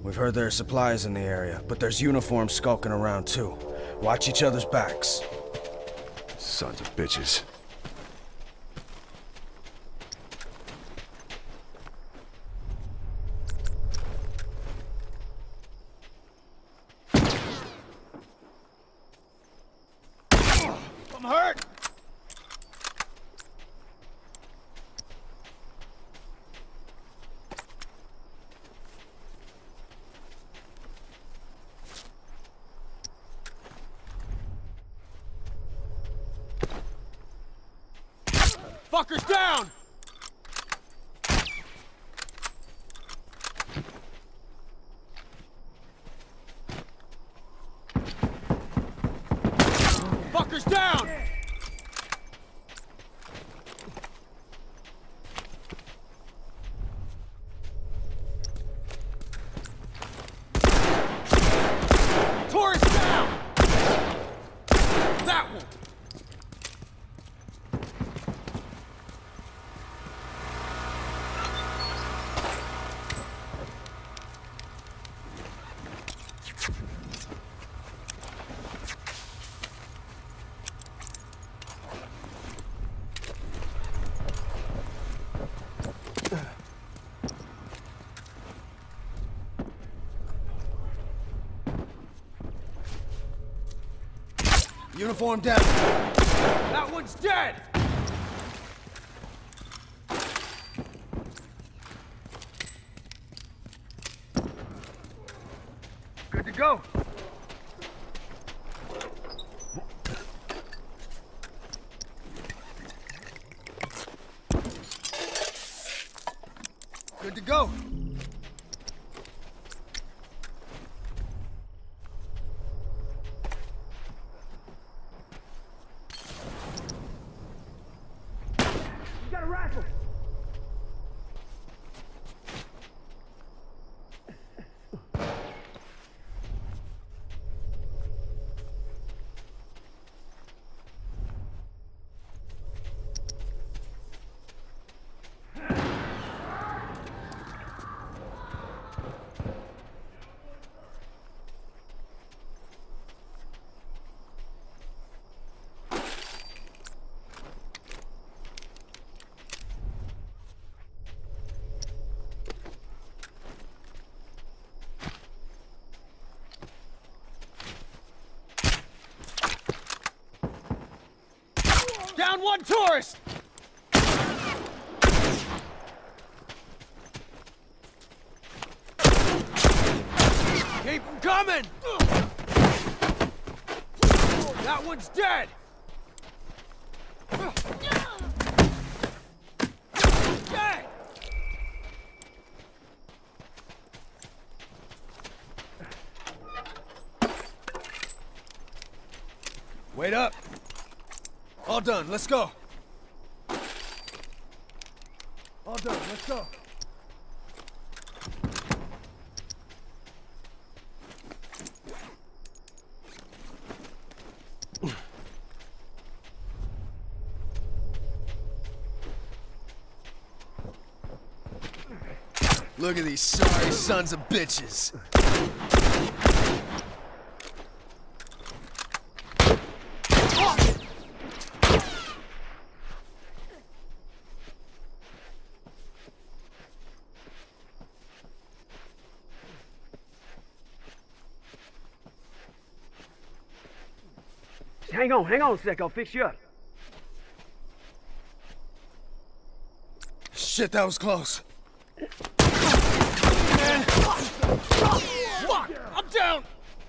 We've heard there are supplies in the area, but there's uniforms skulking around too. Watch each other's backs. Sons of bitches. I'm hurt! Fuckers down! Fuckers down! Tourist down! That one! Uniform down. That one's dead! Good to go. Good to go. You got a rifle. Down one tourist! Keep them coming! That one's dead! Dead! Wait up! All done, let's go. All done, let's go. Look at these sorry sons of bitches. Hang on a sec, I'll fix you up. Shit, that was close. Man. Fuck! I'm down!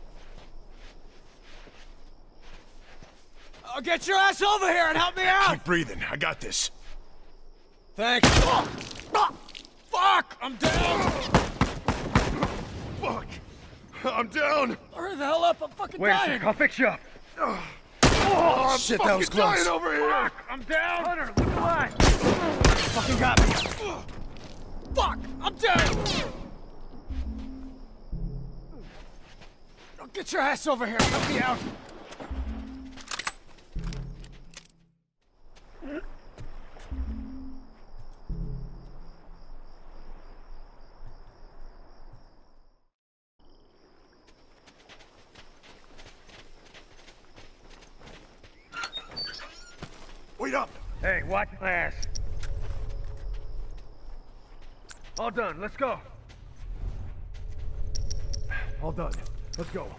Get your ass over here and help me out! Keep breathing. I got this. Thanks. Fuck! I'm down! Fuck! I'm down! Hurry the hell up, I'm fucking Wait a dying! sec, I'll fix you up. Oh, I'm Shit, that was fucking dying close. over here! Fuck, I'm down. Hunter, look alive. Fucking got me! Fuck! I'm down! Get your ass over here, help me out! Hey, watch your ass. All done, let's go. All done. Let's go.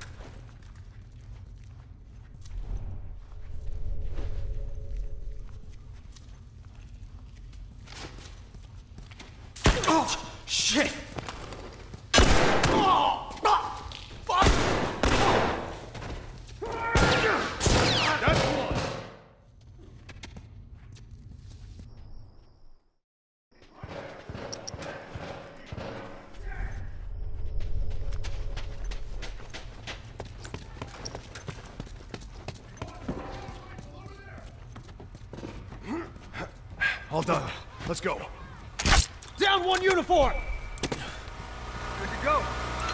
Oh, shit! That's one. All done. Let's go. Down one uniform! Good to go.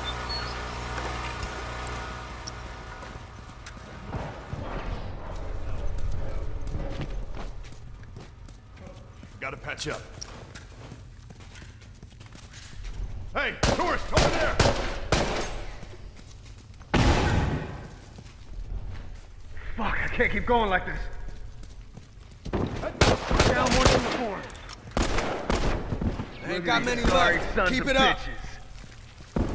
Gotta patch up. Hey, tourist, over there! Fuck, I can't keep going like this. Down one uniform. Ain't got many Sorry, left. sons Keep of it up. bitches.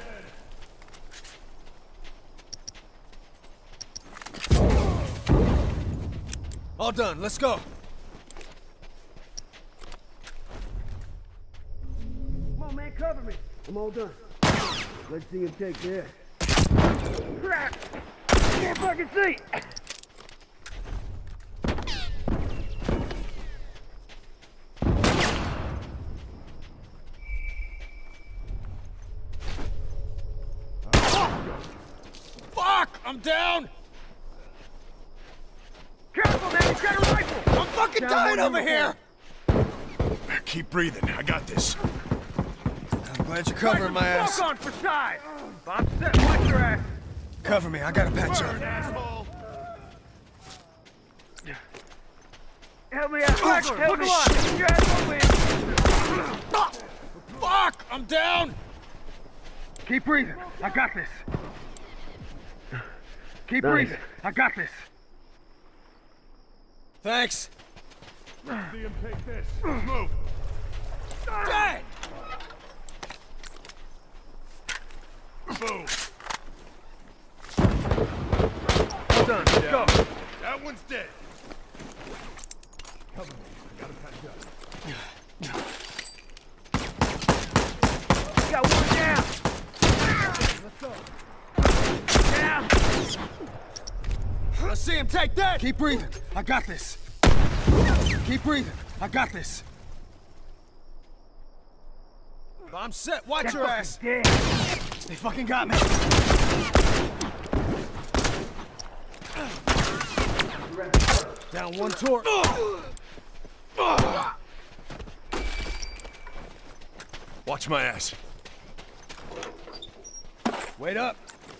All done. Let's go. Come on, man, cover me. I'm all done. Let's see him take this. Crap! Can't fucking see! Fuck! I'm down! Careful, man! He's got a rifle! I'm fucking Down dying one over here! Keep breathing. I got this. I'm glad you're covering my ass. Fuck on for size! I'm set. Watch your ass! Cover me. I gotta patch up. Asshole! Help me out! Help me out! Get your ass over here! Fuck! I'm down! Keep breathing. I got this. Keep breathing. I got this. Thanks. See him take this. Move. Dang! Boom. All done. Let's go. That one's dead. Cover me. I gotta patch up. Got one down. Let's go. Down. Let's see him take that! Keep breathing. I got this. Keep breathing. I got this. I'm set. Watch your ass. Dead. They fucking got me. Down one torque. Watch my ass. Wait up.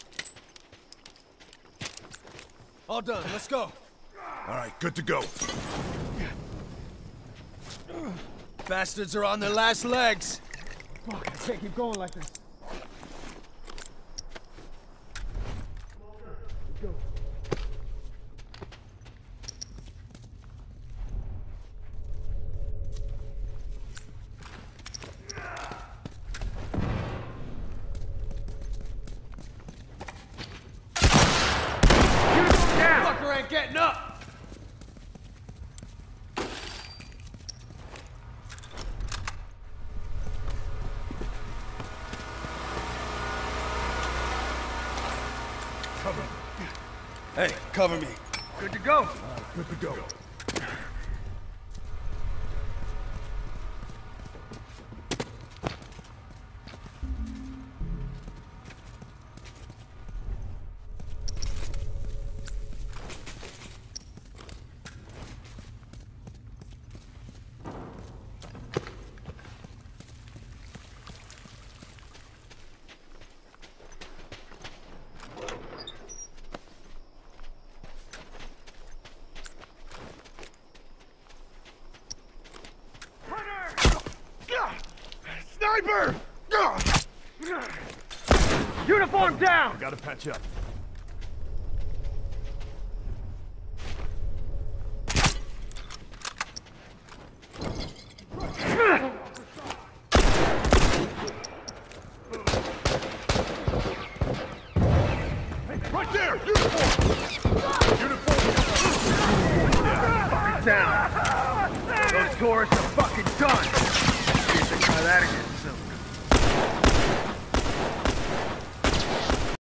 All done. Let's go. All right, good to go. Bastards are on their last legs. Fuck, I can't keep going like this. Down. Fucker ain't getting up. Cover me. Hey, cover me. Good to go. Good to go. Sniper! Uniform down. Gotta patch up. Fucking down. Those tourists are fucking done. Try that again.